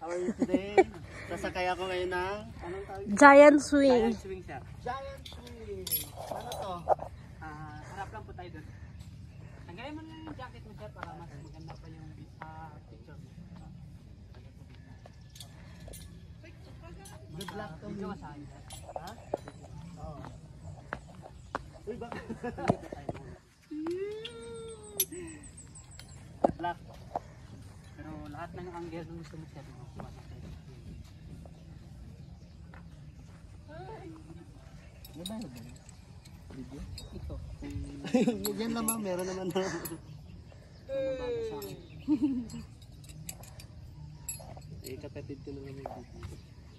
How are you today? Sasakay ako ngayon ng anong tawag? Giant swing. Giant swing siya. Giant swing. Ano to? Harap lang po tayo doon. Tanggalin mo na yung jacket mo sir para mas maganda pa yung picture mo. Good luck to Video me. ka sa akin sir. Ha? Oo. Uy, bakit? Good luck. Pero lahat ng angle ng gusto mo sir. Makuha na tayo. May bayad ba? Video? Ito. Yan naman, meron naman na. Bago sa akin. Eh, kapatid ko na naman yung video.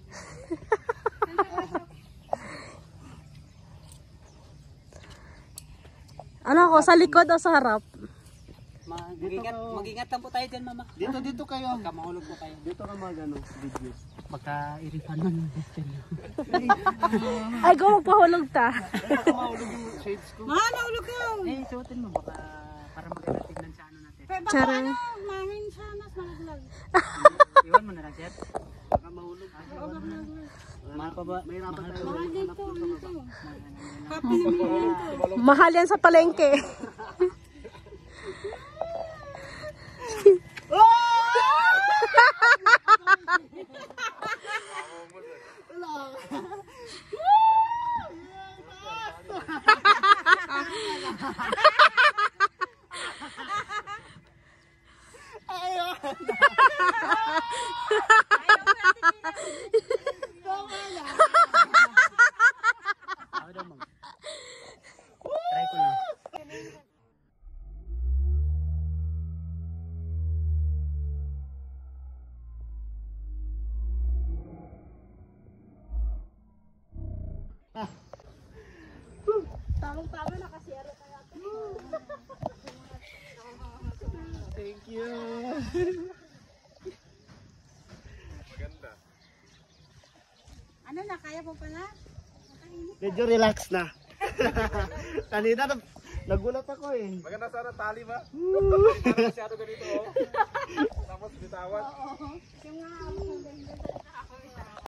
Ano ako, sa likod o sa harap? Mag-ingat lang po tayo dyan mama. Dito kayo. Baka mahulog po kayo. Dito ka mag videos. Baka iripan man yung question nyo. Ay, go, magpahulog ta. Baka mahulog yung shades ko. Nahulog ka. Eh, suotin mo baka para maganda tignan sa ano natin. Pero baka Tsara. ano, mangin siya mas malaglag. Iwan mo na lang sir. Baka mahulog. Mahal pa ba? May rapat tayo. Mahal dito, ano to? Mahal ano na. Happy meal to. Mahal yan sa palengke. Ako daw mag. Try ko lang. Tama na kasi ano kaya. Thank you. Ano na, kaya mo pala? Medyo relax na. Kanina nagulat ako eh. Maganda sana tali ba? Hindi masyado ganito oh. Tapos bitawan. Oo. Yung nga ako,